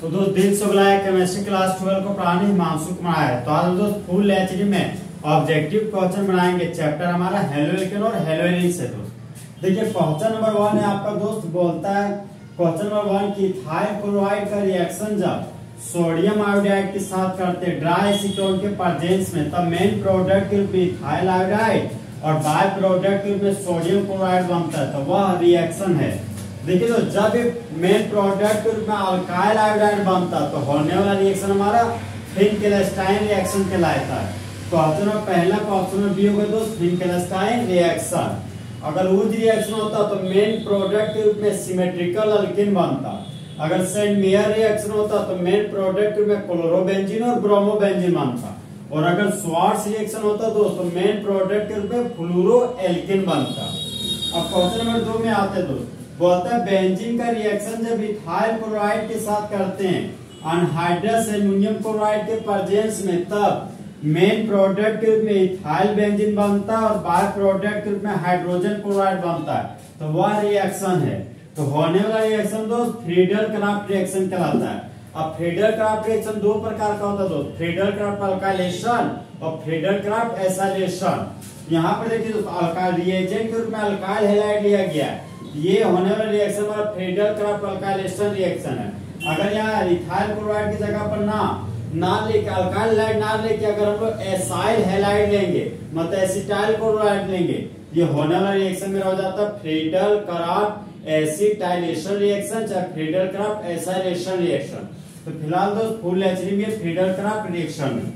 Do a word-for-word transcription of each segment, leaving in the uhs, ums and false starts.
तो दोस्त दिल से बुलाया केमिस्ट्री क्लास ट्वेल्व को पढ़ाने हिमांशु कुमार है। तो आज दोस्त फुल एचडी में ऑब्जेक्टिव क्वेश्चन बनाएंगे। चैप्टर हमारा हेलोएल्केन और हेलोइनिन से। दोस्त देखिए क्वेश्चन नंबर वन है आपका। दोस्त बोलता है क्वेश्चन नंबर वन की इथाइल क्लोराइड का रिएक्शन जब सोडियम आयोडाइड के साथ करते हैं ड्राई एसीटोन के प्रेजेंस में, तब मेन प्रोडक्ट के रूप में इथाइल आयोडाइड और बाय प्रोडक्ट के रूप में सोडियम क्लोराइड बनता है। तो वह रिएक्शन है। देखिए तो जब मेन प्रोडक्ट के रूप में अल्काइल आयोडाइड बनता तो होने वाला रिएक्शन हमारा फिनकेलस्टाइन रिएक्शन कहलाता है। क्वेश्चन में पहला क्वेश्चन में बी होगा दोस्त फिनकेलस्टाइन रिएक्शन। अगर उज रिएक्शन होता तो मेन प्रोडक्ट के रूप में सिमेट्रिकल अल्किन बनता। अगर सेंट मेयर रिएक्शन होता तो मेन प्रोडक्ट के रूप में क्लोरोबेंजीन और ब्रोमोबेंजीन बनता। और अगर स्वार्ट्ज रिएक्शन होता दोस्तों मेन प्रोडक्ट के रूप में फ्लूरोएल्किन बनता। अब क्वेश्चन नंबर दो में आते दोस्त बोलता है बेंजीन का रिएक्शन जब इथाइल क्लोराइड के साथ करते हैं अनहाइड्रस एल्युमिनियम क्लोराइड के प्रेजेंस में, तब मेन प्रोडक्ट के रूप में इथाइल बेंजीन बनता है और बाय प्रोडक्ट के रूप में हाइड्रोजन क्लोराइड बनता है। तो वह रिएक्शन है। तो होने वाला रिएक्शन दोस्त फ्रीडल-क्राफ्ट रिएक्शन कहलाता है। अब फ्रीडल-क्राफ्ट रिएक्शन दो प्रकार का होता है दोस्त, फ्रीडल-क्राफ्ट अल्काइलेशन और फ्रीडल-क्राफ्ट एसाइलेशन। यहाँ पर देखिए दोस्त अल्काइल रिएजेंट के रूप में अल्काइल हैलाइड लिया गया है। ये होने वाला रिएक्शन हमारा फ्रीडल-क्राफ्ट अल्काइलेशन रिएक्शन है। अगर यहाँ इथाइल क्लोराइड की जगह पर ना ना लेके अल्काइल हैलाइड ना लेके अगर हम लोग एसाइल हैलाइड लेंगे मतलब एसिटाइल क्लोराइड लेंगे, ये होने वाला रिएक्शन मेरा हो जाता है फ्रीडल-क्राफ्ट एसिटाइलेशन रिएक्शन चाहे फ्रीडल-क्राफ्ट एसाइलेशन रिएक्शन। तो फिलहाल दोस्त फुल एचडी में फ्रीडल-क्राफ्ट रिएक्शन है।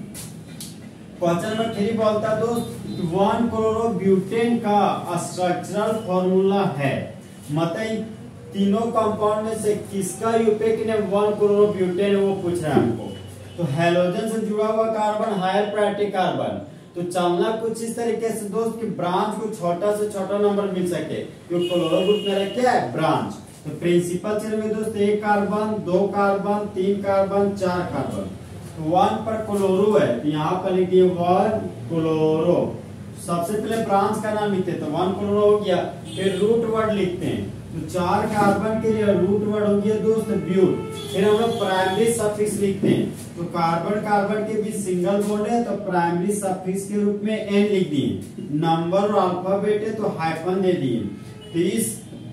क्वेश्चन नंबर थ्री बोलता है दोस्त वन क्लोरोब्यूटेन का स्ट्रक्चरल फॉर्मूला है। मतलब तीनों कंपाउंड में से किसका यूपेक ने वन क्लोरोब्यूटेन वो पूछ रहा है हमको। तो हैलोजन से जुड़ा हुआ कार्बन हायर प्रायोरिटी कार्बन। तो चलना कुछ इस तरीके से दोस्त कि ब्रांच को छोटा से छोटा नंबर मिल सके, क्योंकि क्लोरो ग्रुप मेरा क्या है ब्रांच। तो प्रिंसिपल चेन में दोस्त एक कार्बन दो कार्बन तीन कार्बन चार कार्बन। तो वन पर क्लोरो है तो यहाँ पर लिखिए वन क्लोरो। सबसे पहले ब्रांच का नाम लिखते हैं तो वन क्लोरो हो गया। फिर रूट वर्ड लिखते हैं तो चार कार्बन के लिए रूट वर्ड हो गया दोस्त ब्यूट। फिर हम लोग प्राइमरी सफिक्स लिखते हैं तो कार्बन कार्बन के बीच सिंगल बॉन्ड है तो प्राइमरी सफिक्स के रूप में एन लिख दिए। नंबर और अल्फाबेट है तो हाइफन दे दिए। तो इस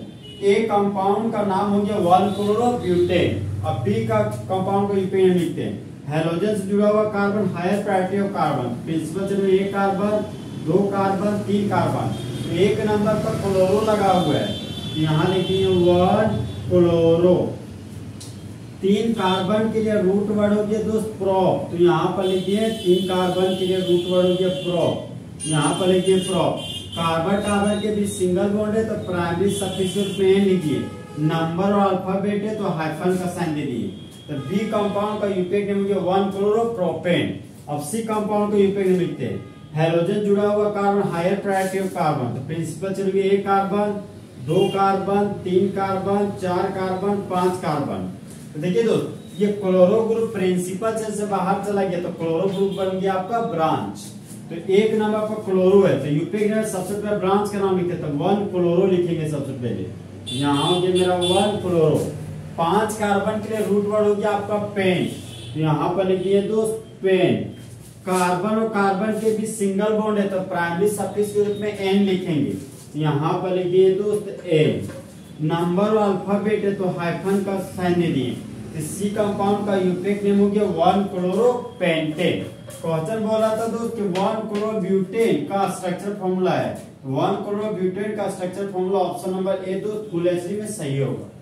ए कंपाउंड का नाम हो गया वन क्लोरोब्यूटेन। अब बी का कंपाउंड को यूपेन लिखते हैं। हैलोजन से जुड़ा हुआ carbon higher priority of carbon. Principal chain में एक कार्बन दो कार्बन तीन कार्बन। तो एक नंबर पर क्लोरो लगा हुआ है, यहाँ लिखिए वन क्लोरो। तीन कार्बन के लिए रूट वर्ड हो गया दोस्त प्रोप। तो यहाँ पर लिखिए तीन कार्बन के लिए रूट वर्ड हो गया प्रोप। यहाँ पर लिखिए प्रोप। कार्बन कार्बन के बीच सिंगल बॉन्ड है तो प्राइमरी सफिक्स में लिखिए। नंबर और अल्फाबेट है तो हाइफन का साइन दे दिए। तो बी कंपाउंड का यूपेक नेम हो गया वन क्लोरोप्रोपेन। अब सी कंपाउंड का यूपेक नेम लिखते हैं। हैलोजन जुड़ा हुआ carbon higher priority of carbon. तो प्रिंसिपल चल गया एक कार्बन दो कार्बन तीन कार्बन चार कार्बन पांच कार्बन। तो देखिए दोस्त ये क्लोरो ग्रुप प्रिंसिपल चेन से बाहर चला गया तो क्लोरो ग्रुप बन गया आपका ब्रांच। तो एक नंबर पर क्लोरो है तो यूपेक ने सबसे पहले ब्रांच का नाम लिखे तो वन क्लोरो लिखेंगे सबसे पहले। यहाँ हो गया मेरा वन क्लोरो। पांच कार्बन के लिए रूट वर्ड हो गया आपका पेन। यहाँ पर लिखिए दोस्त पेन। कार्बन और कार्बन के बीच सिंगल बॉन्ड है तो प्राइमरी सफिक्स के रूप में एन लिखेंगे। यहाँ पर लिखिए दोस्त ए। नंबर और अल्फाबेट है तो हाइफन का साइन दे दिए। सी कंपाउंड का यूपेक नेम हो गया वन क्लोरोपेंटेन। क्वेश्चन बोला था दोस्त कि वन क्लोरोब्यूटेन का स्ट्रक्चर फॉर्मूला है। वन क्लोरोब्यूटेन का structure formula option number a दोस्त फुल एचडी में सही होगा।